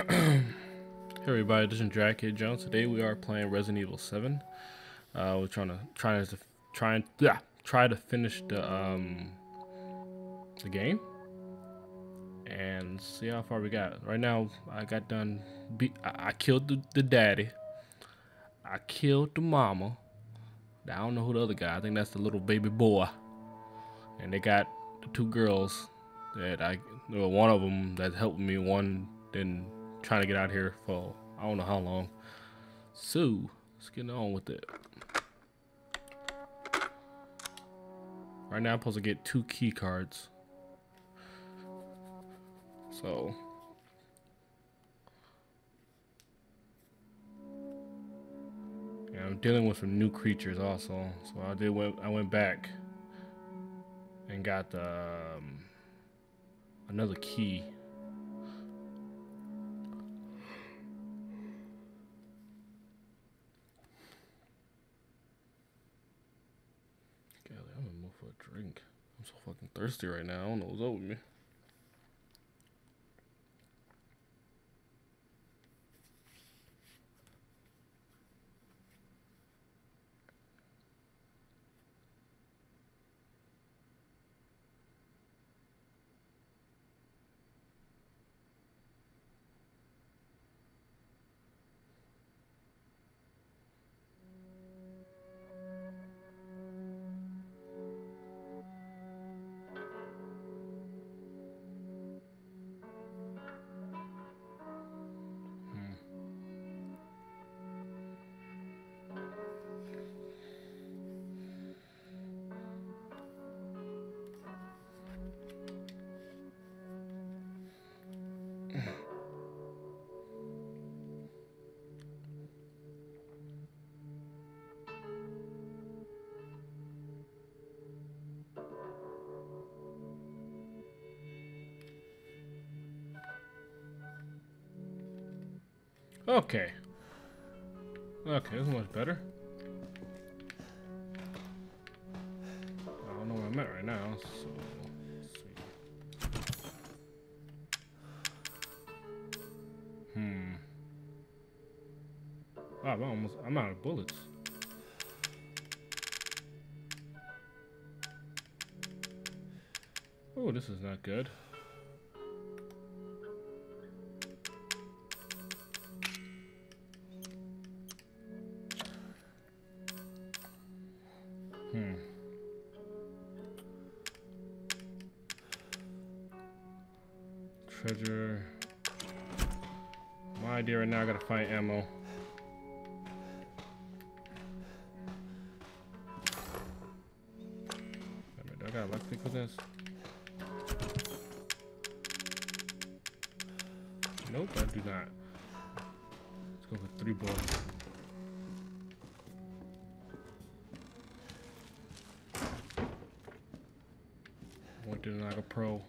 Hey everybody, this is Drag Kid Jones. Today we are playing Resident Evil 7. We're try to finish the game and see how far we got. Right now, I got done. I killed the daddy. I killed the mama. I don't know who the other guy. I think that's the little baby boy. And they got the two girls one of them that helped me. One then trying to get out here for I don't know how long. So let's get on with it. Right now I'm supposed to get 2 key cards. So yeah, I'm dealing with some new creatures also. So I went back and got another key. I'm gonna move for a drink. I'm so fucking thirsty right now. I don't know what's up with me. Okay. Okay, this is much better. I don't know where I'm at right now, so let's see. Oh, I'm out of bullets. Oh, this is not good. Treasure. My idea right now, I gotta find ammo. Do I got a left click for this? Nope, I do not. Let's go for 3 bullets. Went in like a pro.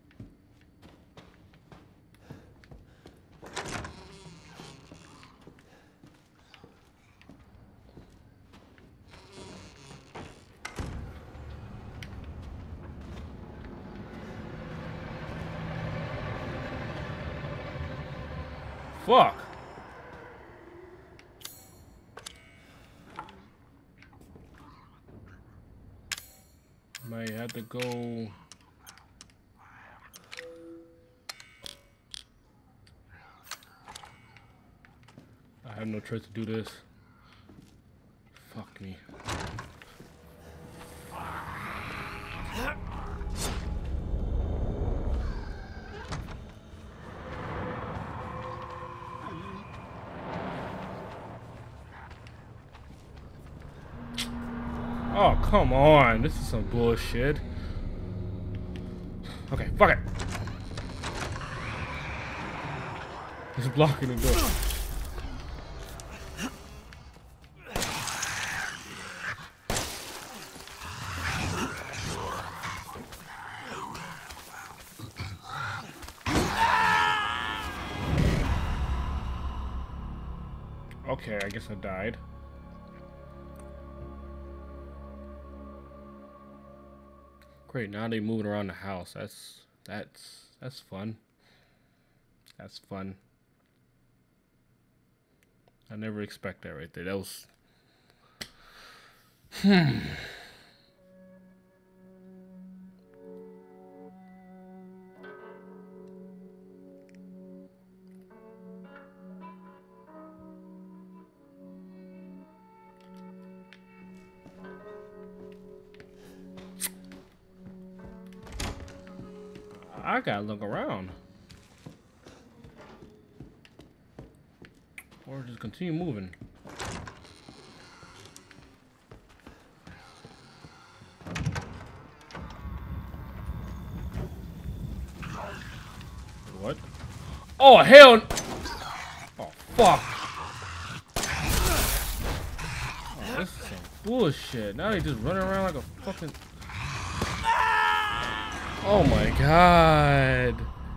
Fuck! Might have to go. I have no choice to do this. Fuck me. Oh, come on. This is some bullshit. Okay, fuck it. He's blocking the door. Okay, I guess I died. Great, now they moving around the house. That's fun. That's fun. I never expect that right there. That was. I gotta look around. Or just continue moving. What? Oh, hell! Oh, fuck. Oh, this is some bullshit. Now they just running around like a fucking... Oh my god.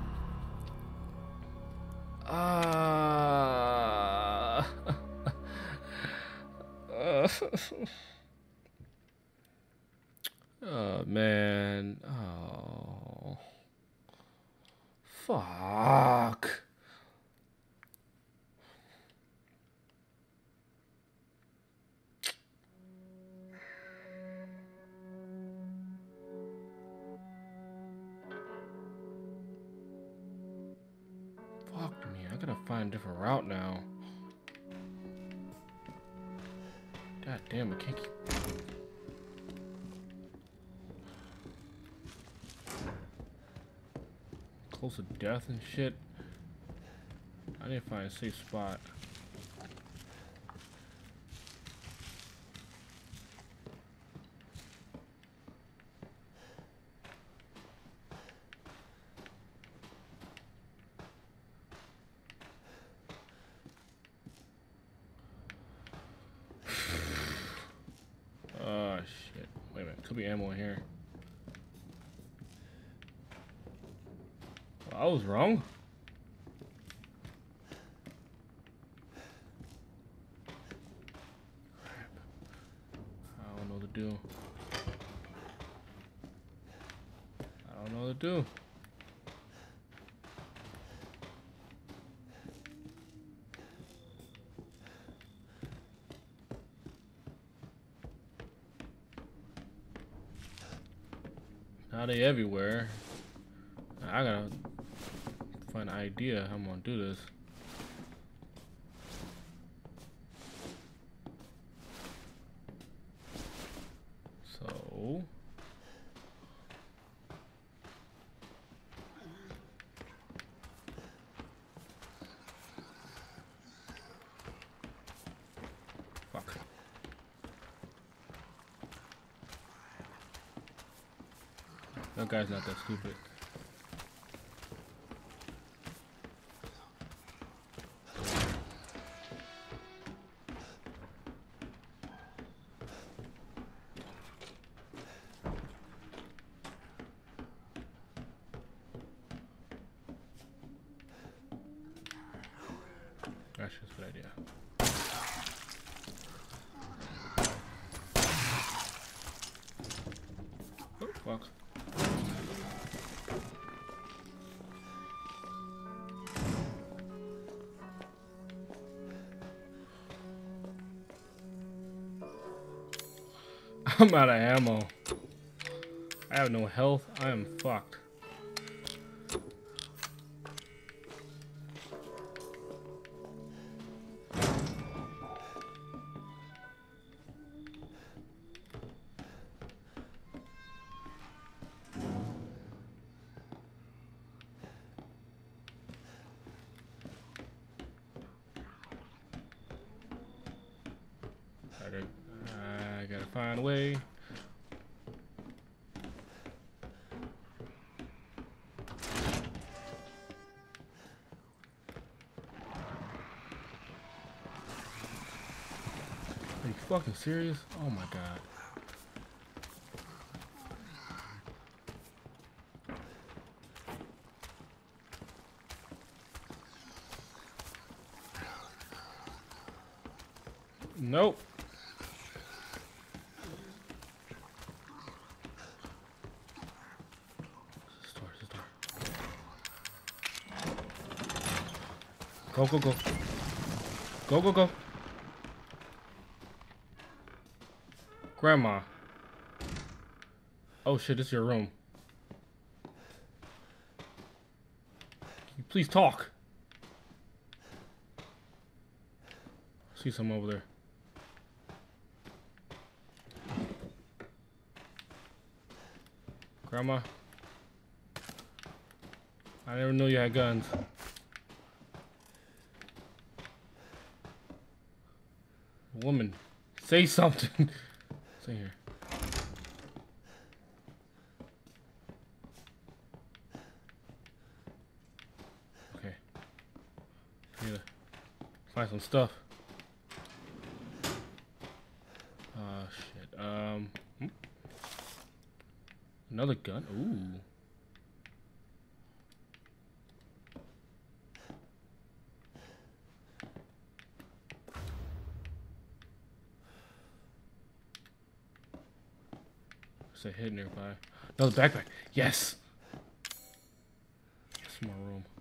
Oh man. Oh. Fuck. Fuck me. I gotta find a different route now. God damn, I can't keep... Close to death and shit. I need to find a safe spot. Oh shit. Wait a minute, could be ammo in here. Well, I was wrong. Crap. I don't know what to do. I don't know what to do. Now they everywhere. I gotta find an idea how I'm gonna do this. So fuck. That guy's not that stupid. That's just a good idea. Oh, fuck. I'm out of ammo. I have no health. I am fucked. I gotta find a way. Are you fucking serious? Oh my god. Nope. Go, go, go. Go, go, go. Grandma. Oh shit, this is your room. Can you please talk? I see some over there. Grandma. I never knew you had guns. Woman, say something. Stay here. Okay. Need to find some stuff. Shit. Another gun. Ooh. There's a hit nearby. Another backpack. Yes. Some more room.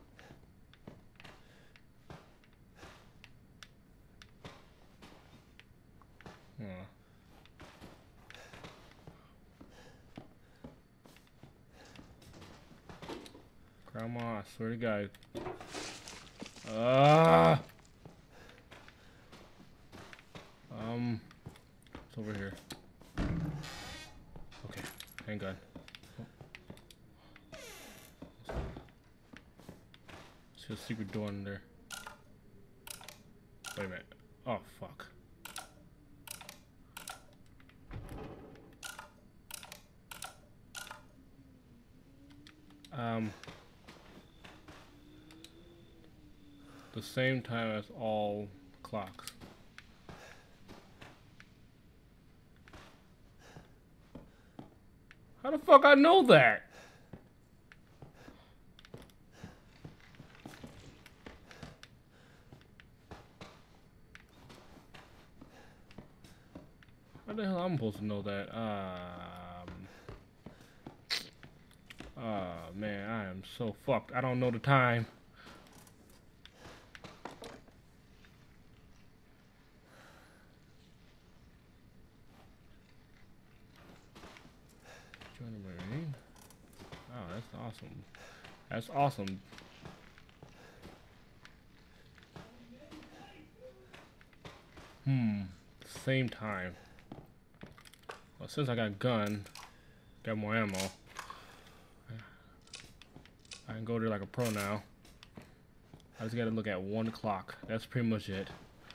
Grandma, I swear to God. It's over here. Okay, handgun. See a secret door in there. Wait a minute. Oh, fuck. The same time as all clocks. How the fuck I know that? How the hell I'm supposed to know that? Man, I am so fucked. I don't know the time. Join the Marine. Oh, that's awesome. That's awesome. Same time. Well, since I got a gun, got more ammo, I can go there like a pro now. I just gotta look at 1 clock. That's pretty much it.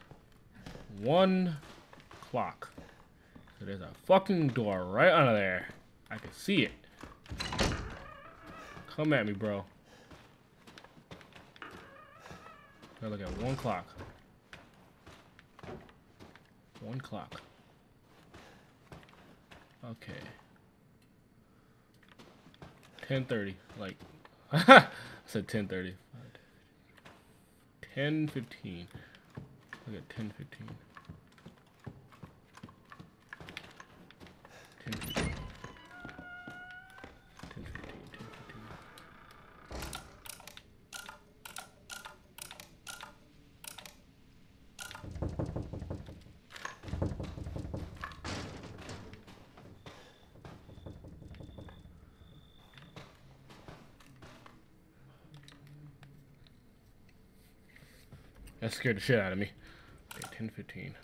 1 clock. So there's a fucking door right under there. I can see it. Come at me, bro. Gotta look at 1 clock. 1 clock. Okay. 10:30. Like, I said 10:30. 10:15. Look at 10:15. 10:15. 10:15. 10:15. That scared the shit out of me. Okay, 10:15.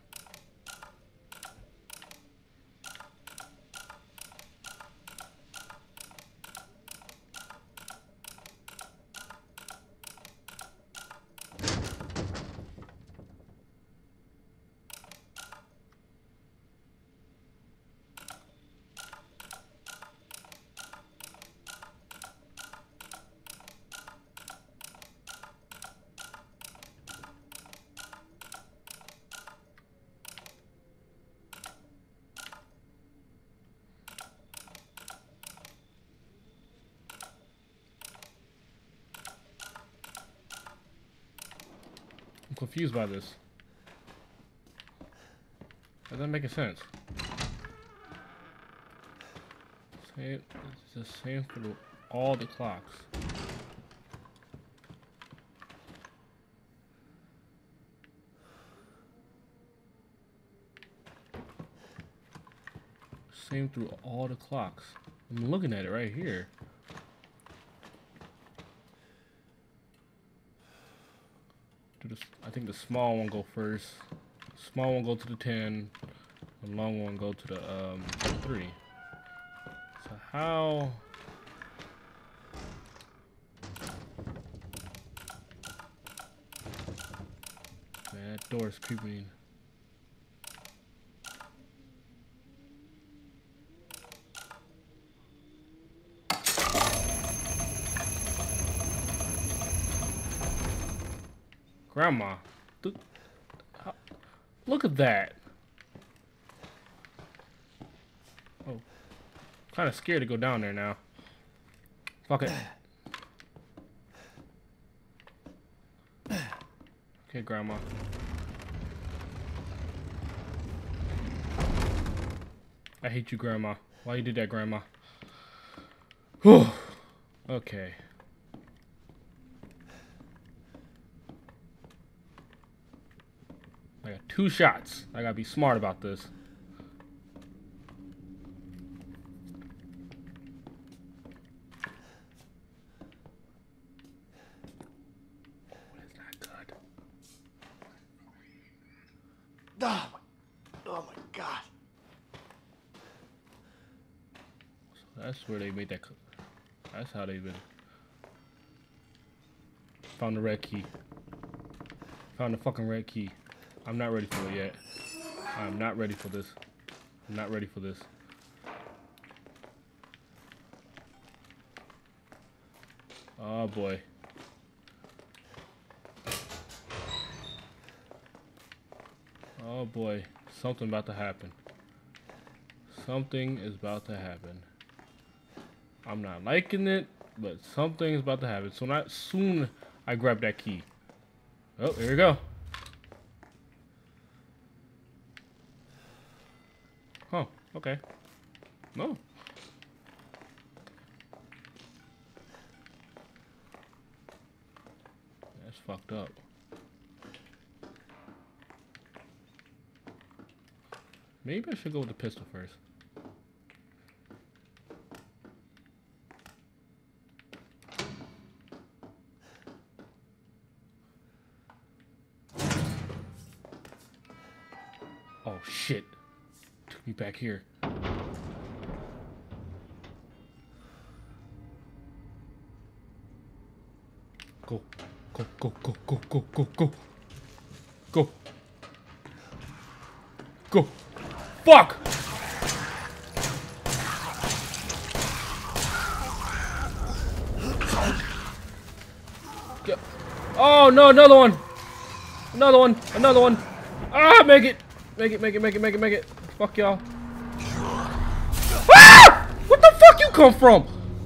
I'm confused by this. That doesn't make sense. It's the same for all the clocks. Same through all the clocks. I'm looking at it right here. I think the small one go first. Small one go to the 10. The long one go to the 3. So how? Man, that door is creeping. Grandma, look at that. Oh, kind of scared to go down there now. Fuck it. Okay, Grandma. I hate you, Grandma. Why you did that, Grandma? Whew. Okay. I got 2 shots. I gotta be smart about this. Oh, that's not good. Oh my God. So that's where they made that. That's how they been. Found the red key. Found the fucking red key. I'm not ready for it yet. I'm not ready for this. I'm not ready for this. Oh boy. Oh boy. Something about to happen. Something is about to happen. I'm not liking it, but something is about to happen. So not soon I grab that key. Oh, here we go. Oh, okay. No. That's fucked up. Maybe I should go with the pistol first. Oh shit. Took me back here. Go. Go, go, go, go, go, go, go. Go. Go. Fuck! Get. Oh no, another one! Another one! Another one! Ah, make it! Make it, make it, make it, make it, make it. Fuck y'all. Ah! What the fuck you come from?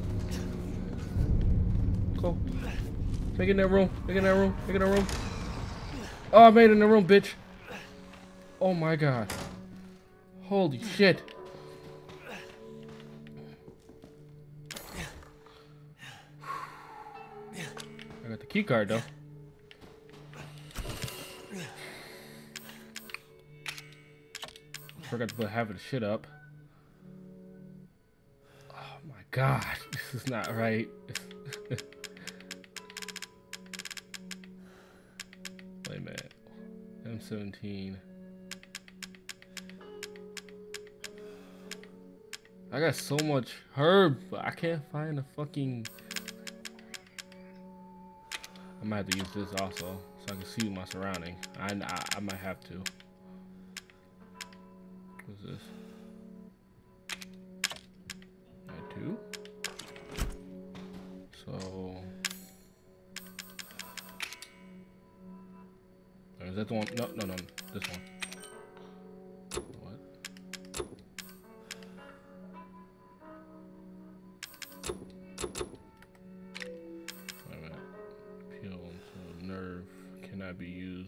Go. Make it in that room. Make it in that room. Make it in that room. Oh, I made it in the room, bitch. Oh my god. Holy shit. I got the key card though. Forgot to put half of the shit up. Oh my god. This is not right. Wait a minute. M17. I got so much herb, but I can't find the fucking... I might have to use this also, so I can see my surrounding. I might have to. What's this? I do? So... Is that the one? No, no, no. This one. What? Wait a minute. Peel into nerve cannot be used.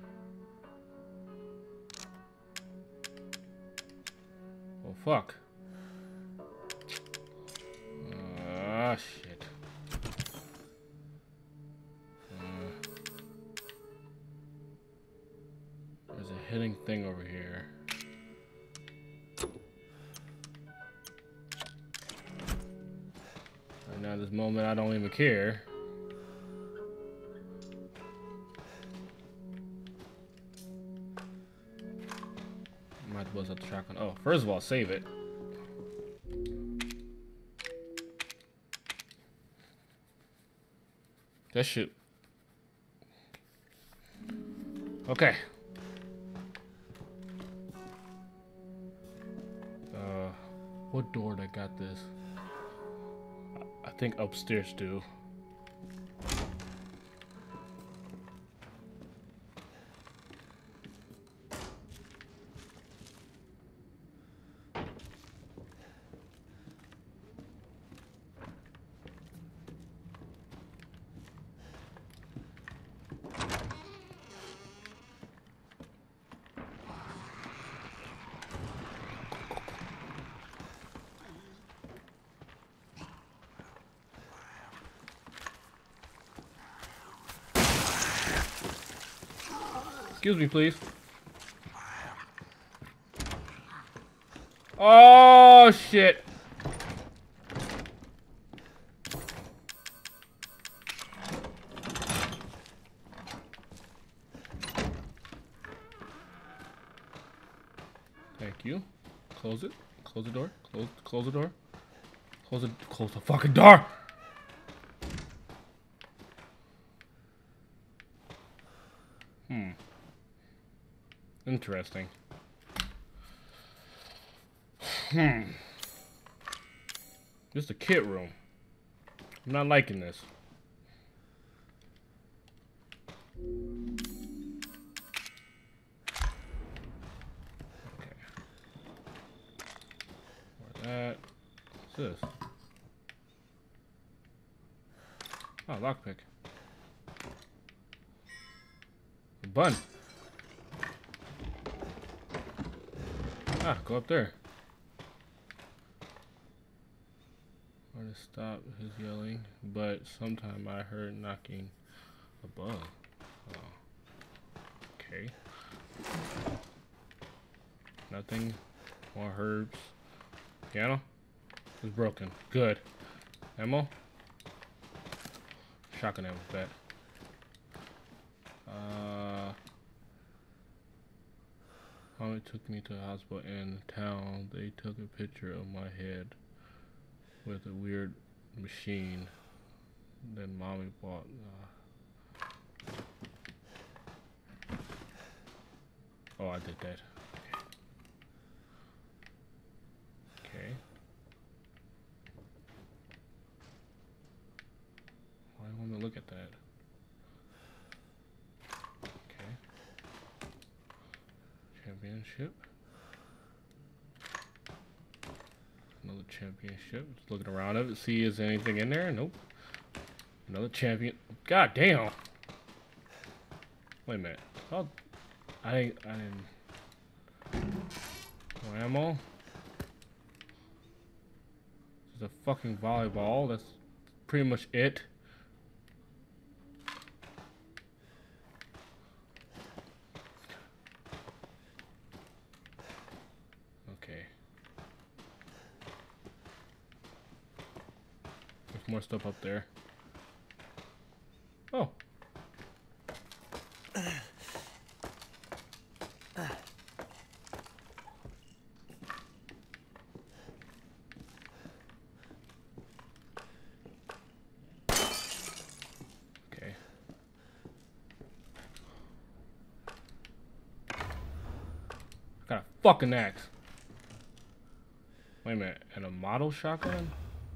Oh fuck. Ah shit. There's a hidden thing over here. this moment, I don't even care. Might buzz up the shotgun. Oh, first of all, save it. That shit. Okay. What door that got this? I think upstairs too. Excuse me, please. Oh, shit. Thank you. Close it. Close the door. Close the door. Close the fucking door. Interesting. This is the kit room. I'm not liking this. Okay. That. What's this? Oh, lockpick. A bun. Ah, go up there. Or to stop his yelling, but sometime I heard knocking above. Oh. Okay. Nothing. More herbs. Piano? It's broken. Good. Ammo? Shotgun ammo, bet. Mommy took me to a hospital in town. They took a picture of my head with a weird machine. Then mommy bought. Oh, I did that. Okay. Why do you want me to look at that? Championship. Another championship. Just looking around it. See, is there anything in there? Nope. Another champion. God damn. Wait a minute. Oh, I didn't. More ammo. This is a fucking volleyball. That's pretty much it. More stuff up there. Oh. Okay. Got a fucking axe. Wait a minute. And a model shotgun?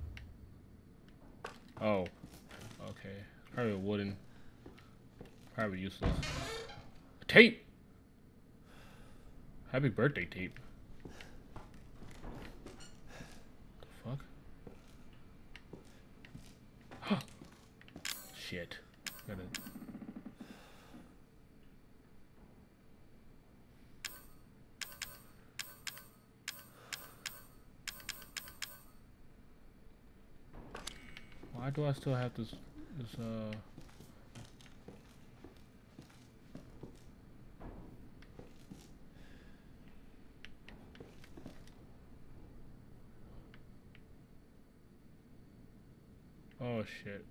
Oh, okay. Probably wooden. Probably useless. A tape! Happy birthday tape. What the fuck? Shit. Gotta... Why do I still have this shit.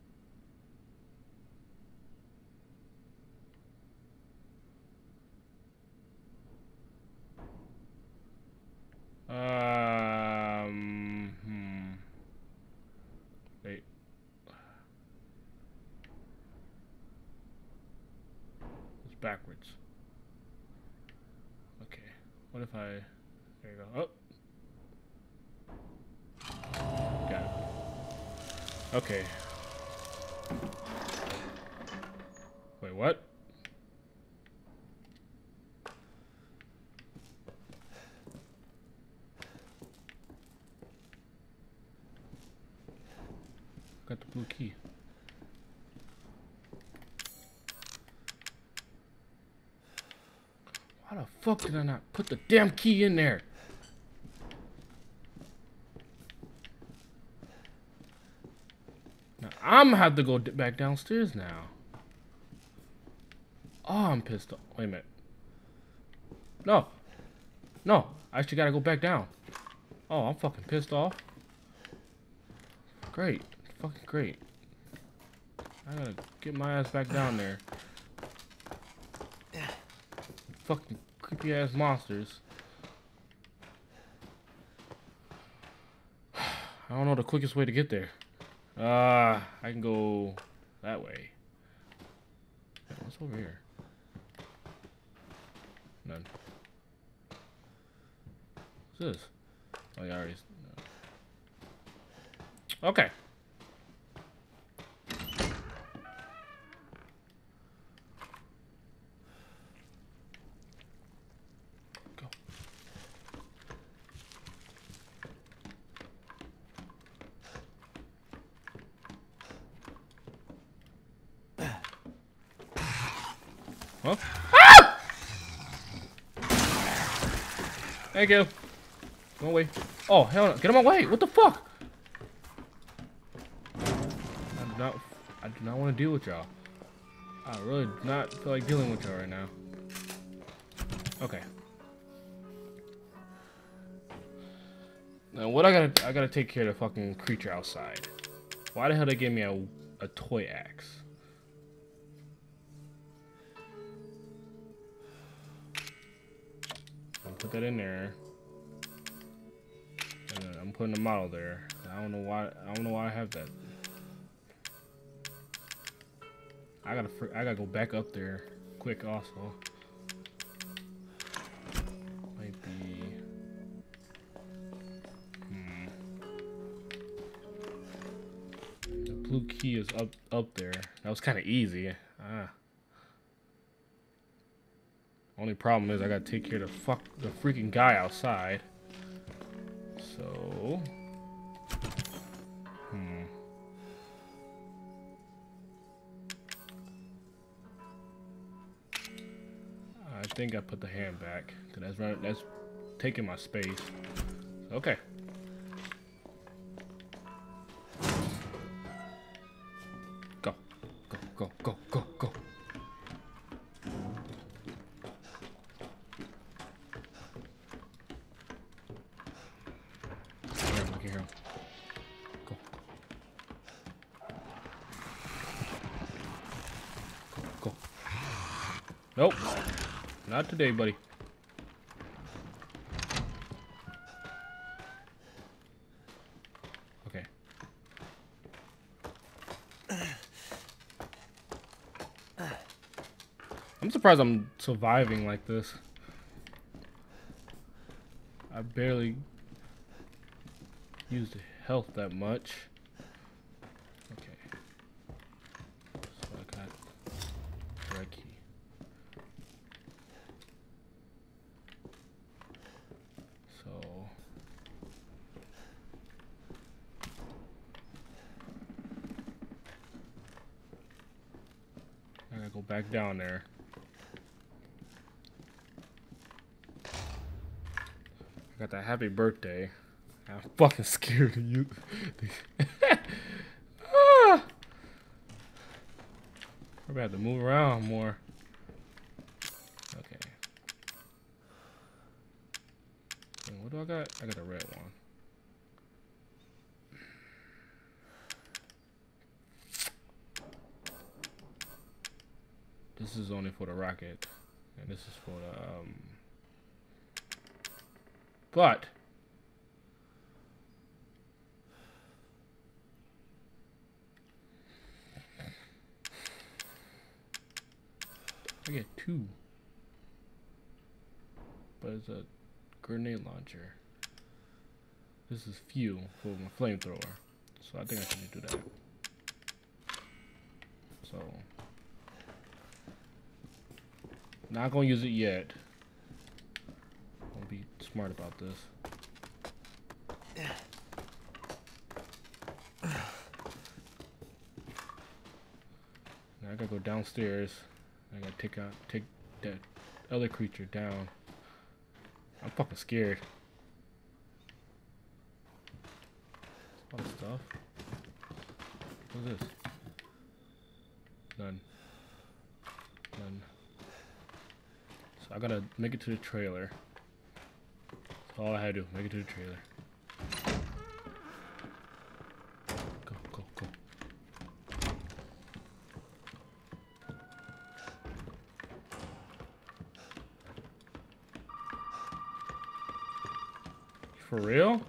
Wait. It's backwards. Okay. What if I... There you go. Oh! Got it. Okay. Wait, what? Got the blue key. Why the fuck did I not put the damn key in there? Now I'm gonna have to go back downstairs now. Oh, I'm pissed off. Wait a minute. No. No. I actually gotta go back down. Oh, I'm fucking pissed off. Great. Fucking great. I gotta get my ass back down there. Fucking creepy ass monsters. I don't know the quickest way to get there. I can go that way. What's over here? None. What's this? Oh, yeah, I already. No. Okay. Go. Huh? Ah! Thank you. Go away. Oh, hell no. Get him away. What the fuck? I do not want to deal with y'all. I really do not feel like dealing with y'all right now. Okay. Now what I gotta take care of the fucking creature outside. Why the hell they gave me a toy axe? I'll put that in there. And then I'm putting the model there. I don't know why I have that. I gotta go back up there quick also. Might be the blue key is up there. That was kinda easy. Only problem is I gotta take care of the freaking guy outside. So I think I put the hand back, cause that's taking my space. Okay. Go, go, go, go, go, go. Here. Go. Go. Nope. Not today, buddy. Okay. I'm surprised I'm surviving like this. I barely used health that much. Okay. So I got the red key. So I gotta go back down there. I got that happy birthday. I'm fucking scared of you. Ah! Probably have to move around more. Okay. And what do I got? I got a red one. This is only for the rocket, and this is for the but I get 2. But it's a grenade launcher. This is fuel for my flamethrower. So I think I should do that. So not gonna use it yet. I'll be smart about this. Now I gotta go downstairs. I gotta take that other creature down. I'm fucking scared. All this stuff. What's this? None. None. So I gotta make it to the trailer. That's all I had to do. Make it to the trailer. Go, go, go. For real?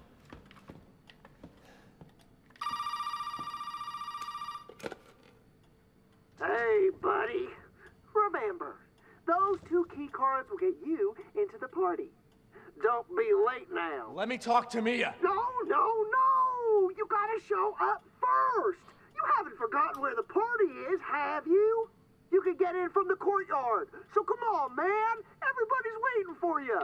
Hey, buddy. Remember, those 2 key cards will get you into the party. Don't be late now. Let me talk to Mia. No, no, no! You gotta show up first. You haven't forgotten where the party is, have you? You can get in from the courtyard. So come on, man. Everybody's waiting for you.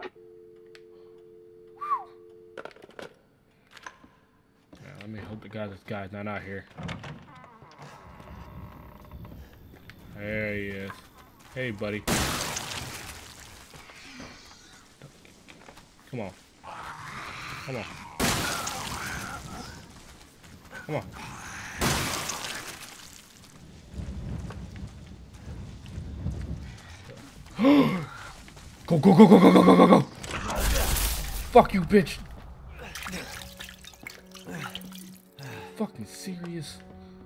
Yeah, let me hope this guy's not out here. There he is. Hey, buddy. Come on. Come on. Come on. Go, go, go, go, go, go, go, go, go. Fuck you, bitch. Fucking serious.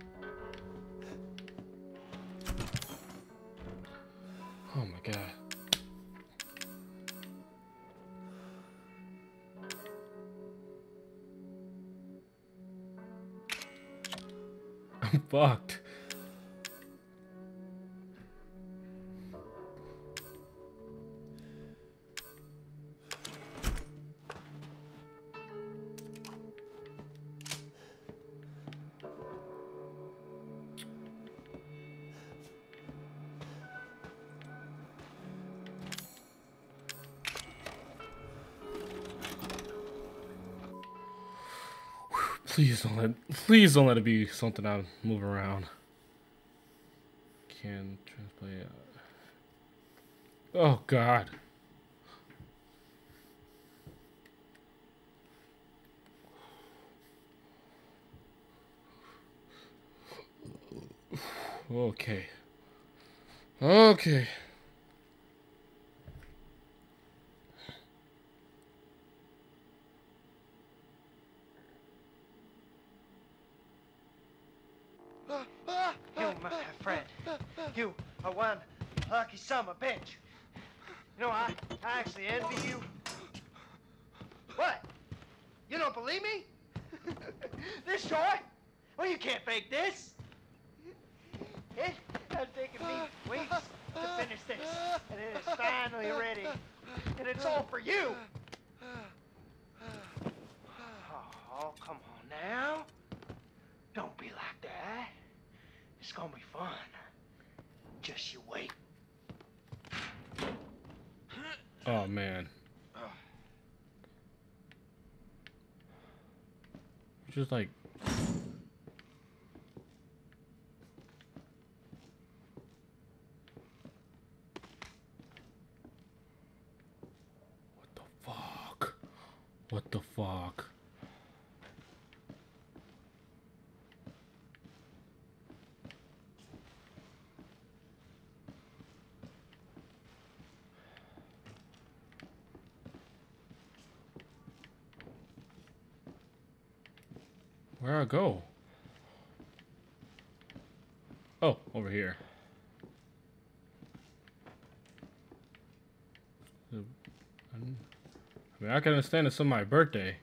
Oh my god. I'm fucked. Please don't let it be something I move around. Can translate. Oh god. Okay. Okay. You, my friend, you are one lucky son of a bitch. You know, I actually envy you. What? You don't believe me? This short? Well, you can't fake this. It has taken me weeks to finish this, and it is finally ready. And it's all for you. Oh, come on now. Don't be like that. It's gonna be fun. Just you wait. Oh man. Just like what the fuck? What the fuck? Where I go? Oh, over here. I mean, I can understand it's somebody's birthday.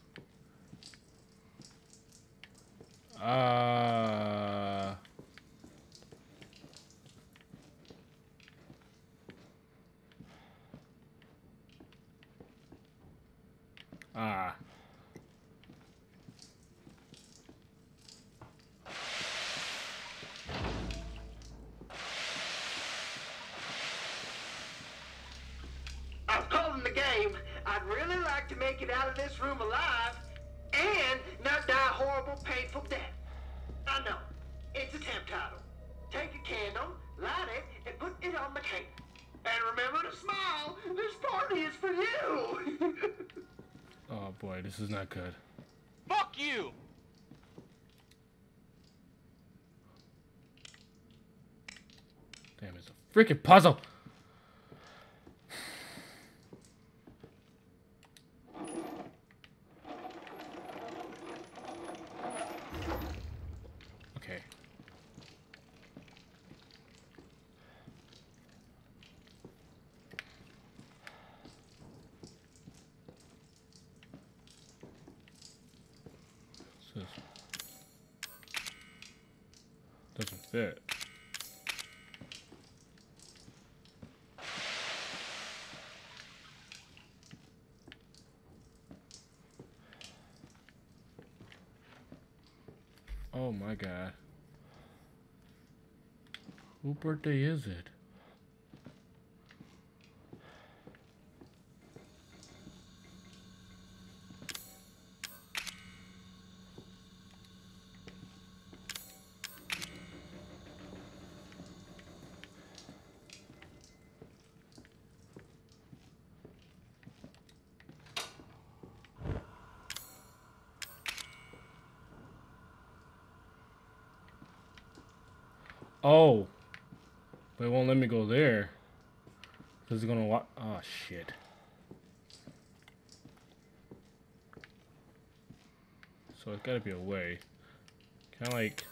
Ah. I've called in the game. I'd really like to make it out of this room alive and not die a horrible, painful death. I know. It's a temp title. Take a candle, light it, and put it on the cake. And remember to smile. This party is for you. Oh boy, this is not good. Fuck you! Damn, it's a freaking puzzle. Okay. What's this? Doesn't fit. Oh my god. Whose birthday is it? Oh. But it won't let me go there. Because it's gonna watch. Oh shit. So it's gotta be a way. Can I like.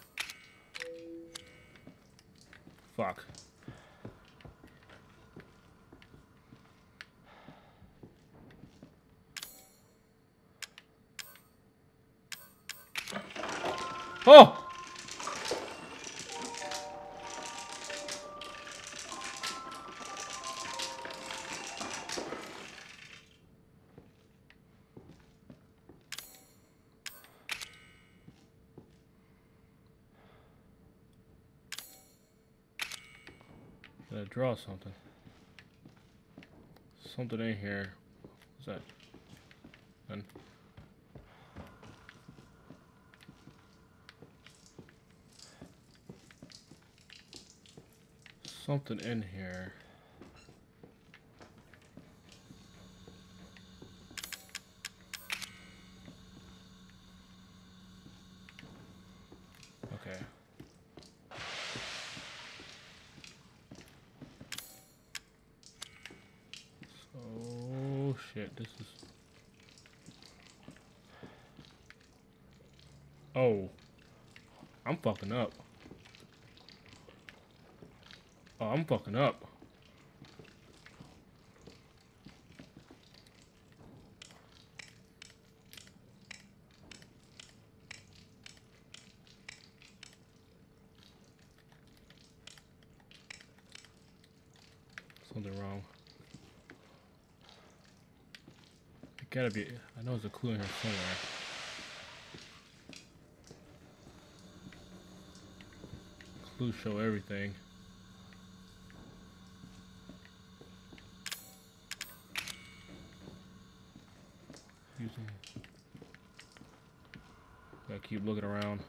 Fuck. Oh! Gotta draw something. Something in here. What's that? Then. Something in here. Okay. Oh shit, this is. Oh. I'm fucking up. Oh, I'm fucking up. Something wrong. It gotta be. I know there's a clue in here somewhere. Clues show everything. Using. Gotta keep looking around.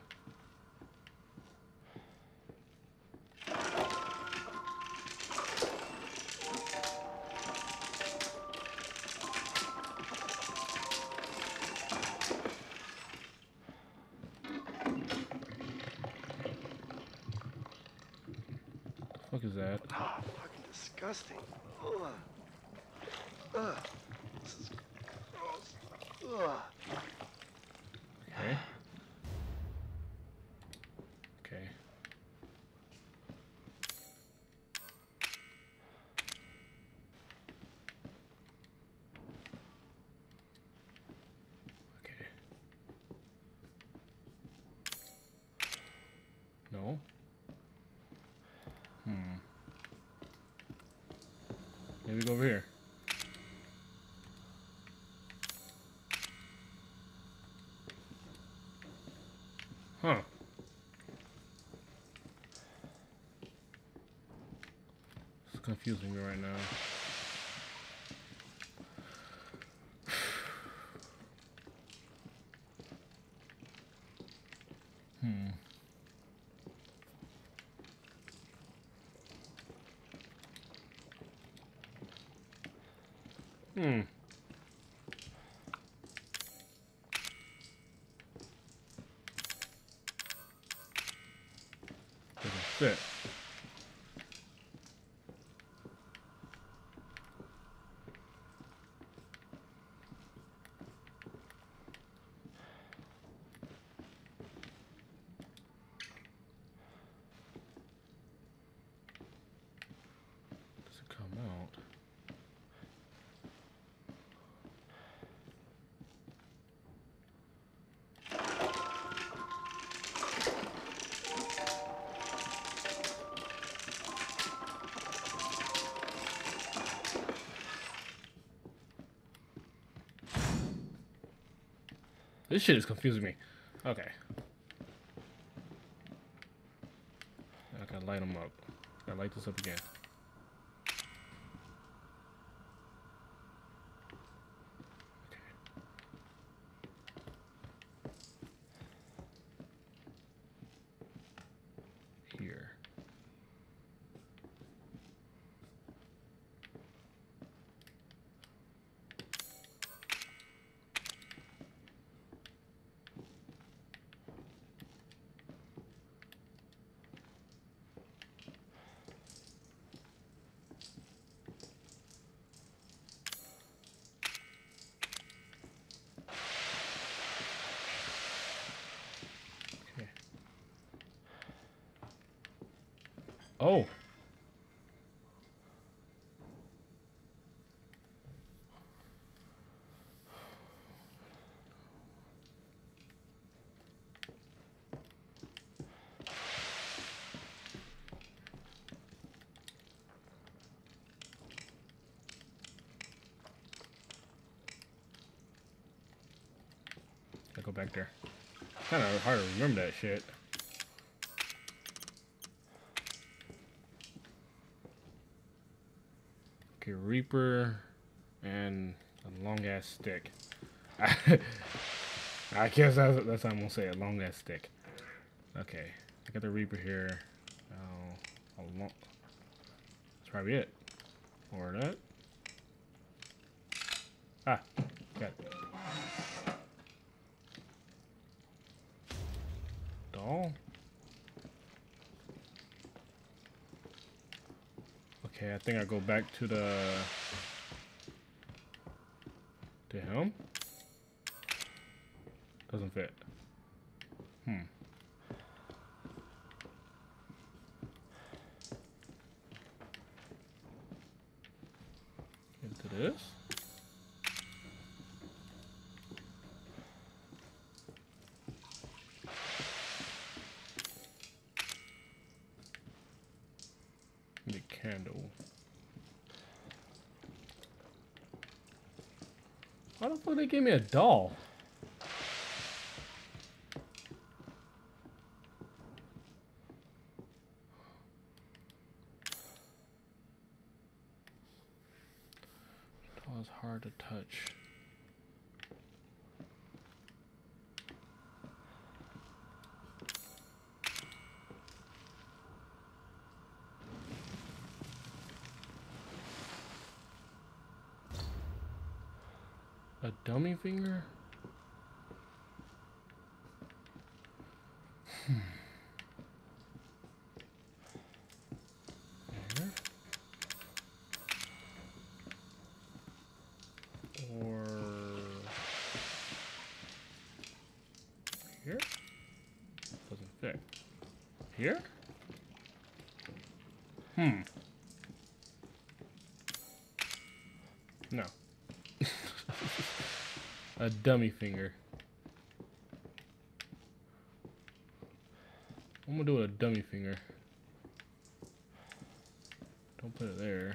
The fuck is that? Oh, fucking disgusting. Ugh. Ugh. This is gross. Ugh. Okay. Okay. Maybe go over here. Huh. It's confusing me right now. Doesn't fit. Does it come out? This shit is confusing me. Okay. I gotta light them up. Gotta light this up again. Okay. Here. Oh. I go back there. Kind of hard to remember that shit. Okay, Reaper and a long ass stick. I guess that's how I'm gonna say it. Long ass stick. Okay, I got the Reaper here. Oh, that's probably it. Or that. Ah, got it. Doll. Okay, I think I go back to him. Doesn't fit. Into this. The candle. Why the fuck they gave me a doll? Doll is hard to touch. A dummy finger? Here? Or here? Doesn't fit. Here? No. A dummy finger. What am I gonna do with a dummy finger? Don't put it there.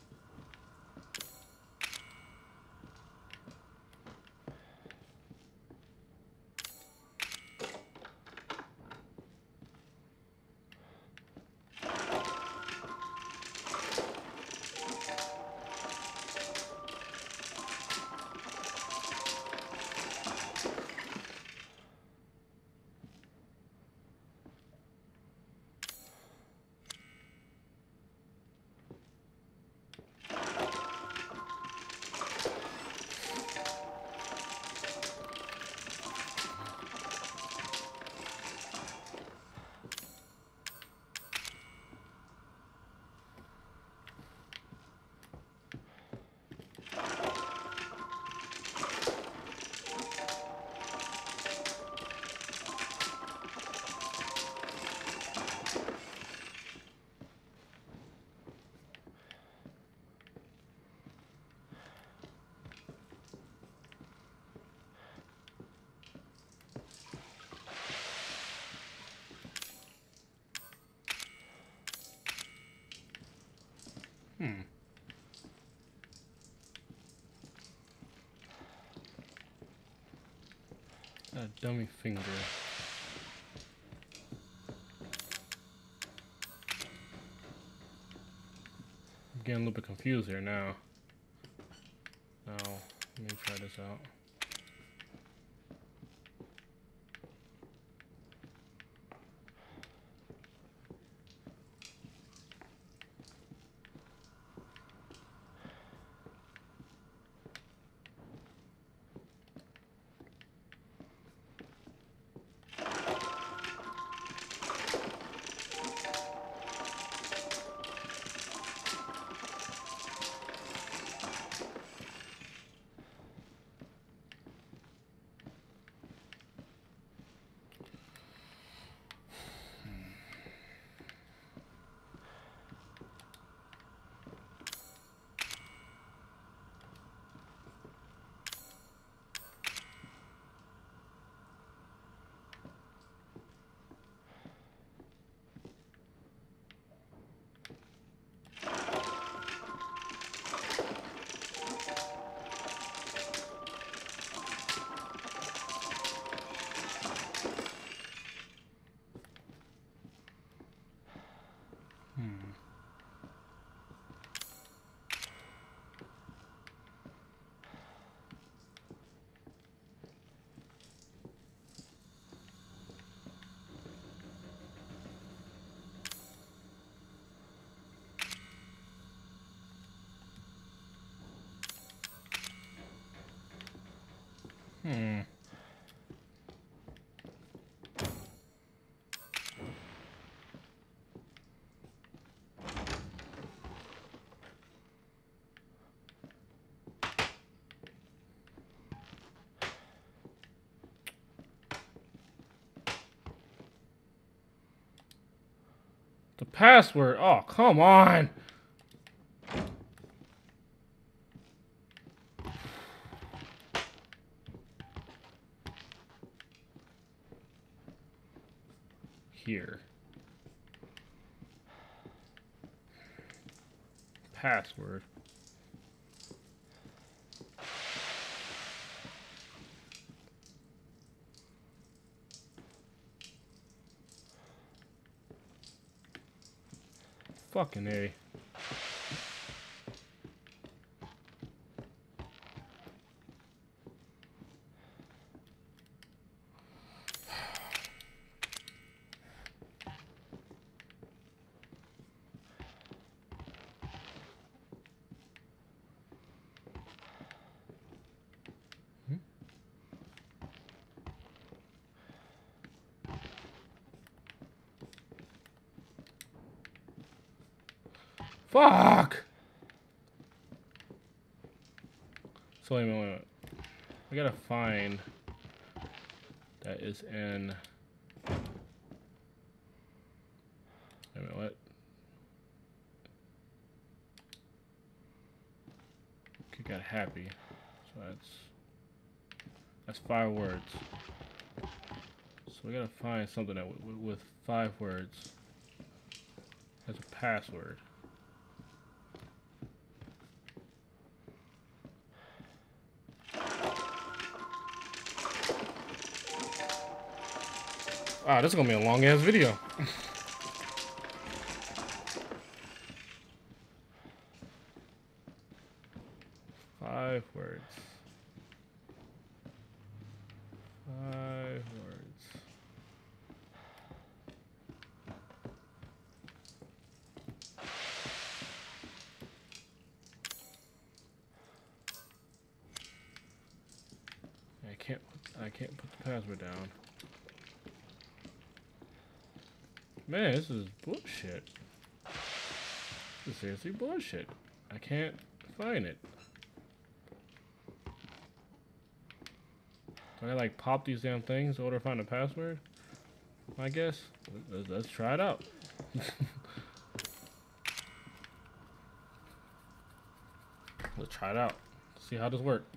A dummy finger. I'm getting a little bit confused here now. Now, let me try this out. The password. Oh, come on. Here. Password. Fucking A. Fuck! So wait a minute. I gotta find that is in. Wait a minute, what? Okay, got happy. So that's 5 words. So we gotta find something that with 5 words as a password. Ah, this is gonna be a long ass video. 5 words. 5 words. I can't put the password down. Man, this is bullshit. This is seriously bullshit. I can't find it. Do I like pop these damn things in order to find a password? I guess. Let's try it out. Let's try it out. See how this works.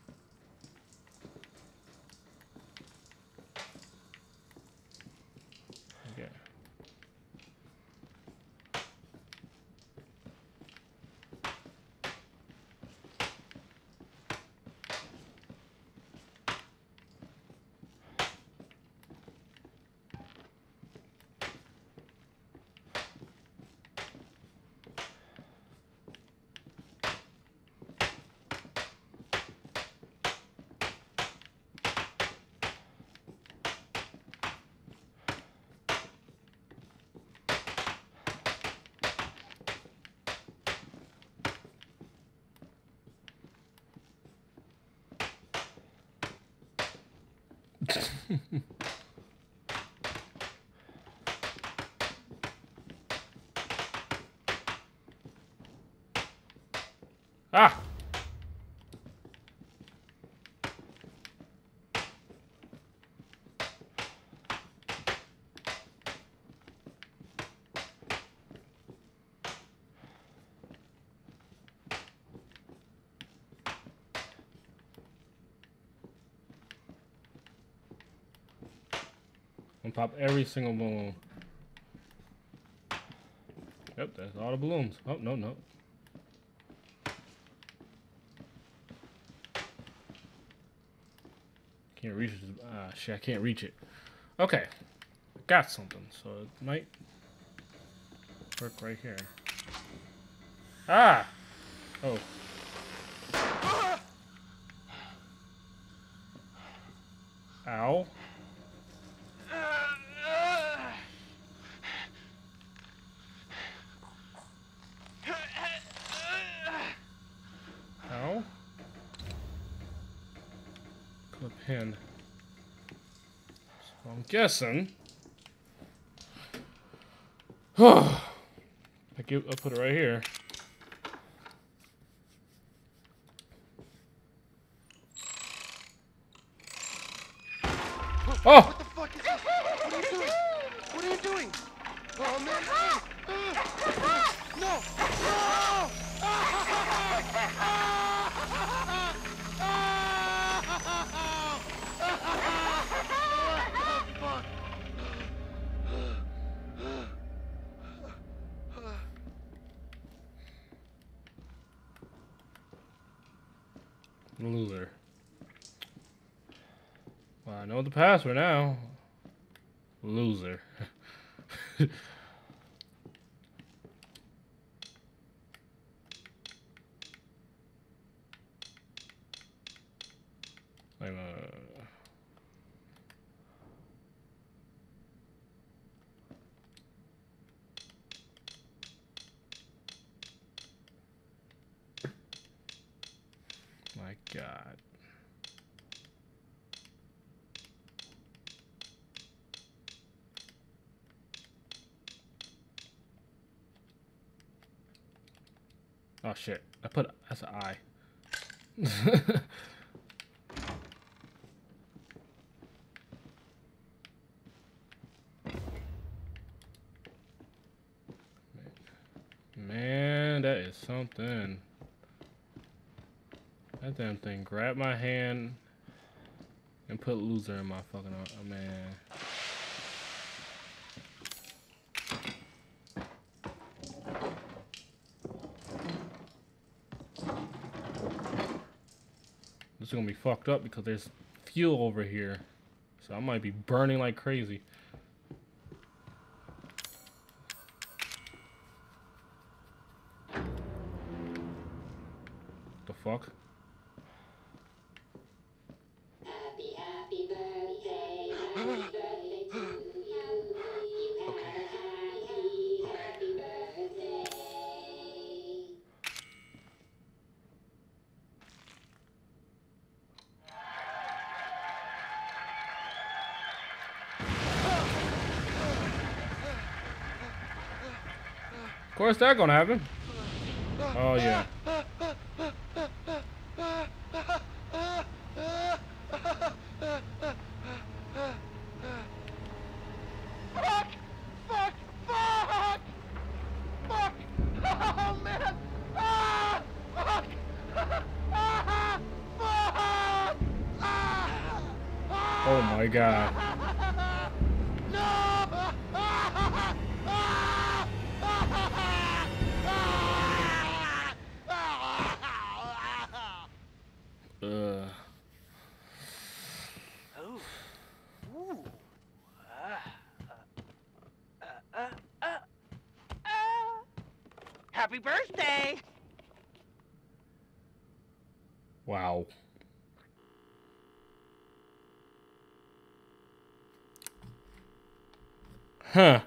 Okay. Ah! And pop every single balloon. Yep, that's all the balloons. Oh, no, no. Can't reach it. Ah, shit, I can't reach it. Okay. Got something, so it might work right here. Ah! Oh. Ow. Ow. Put a pin. So I'm guessing. I'll put it right here. Oh! What the fuck is this? What are you doing? What are you doing? Oh, man. No! Loser. Well, I know the password now. Loser. Like, my God. Oh shit. That's an I. Man, that is something. That damn thing grabbed my hand and put loser in my fucking arm. Oh, man. This is gonna be fucked up because there's fuel over here. So I might be burning like crazy. fuck? Happy birthday to you. Happy birthday. Of course that's gonna happen. Oh yeah. Fuck! Fuck! Fuck! Fuck! Oh man! Ah! Fuck! Ah! Fuck! Ah! Oh my god. No! Ah! Ah! Oh. Ooh. Happy birthday! Wow. Huh.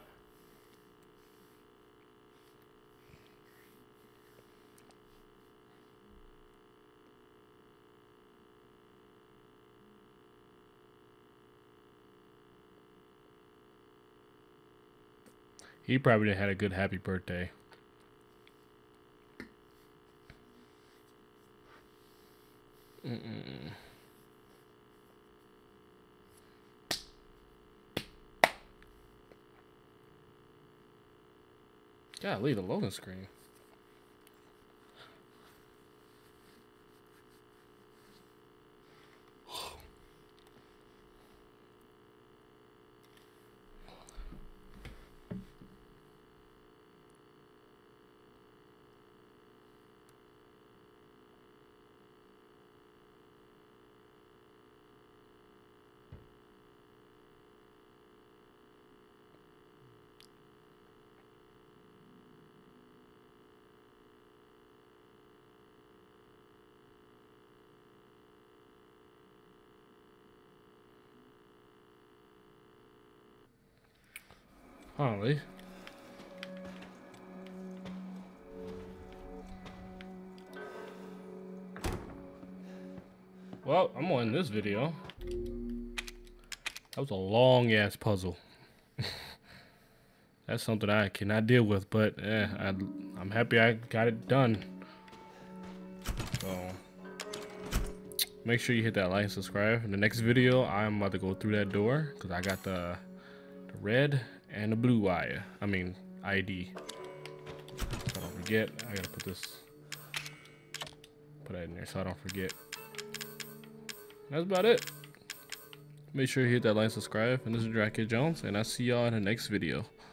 He probably had a good happy birthday. Golly, the loading screen. Holly. Well, I'm on this video. That was a long ass puzzle. That's something I cannot deal with, but I'm happy I got it done. So make sure you hit that like and subscribe. In the next video, I'm about to go through that door because I got the red and the blue wire. I mean ID. So I don't forget. I gotta put that in there so I don't forget. That's about it. Make sure you hit that like and subscribe. And this is Drake Jones, and I'll see y'all in the next video.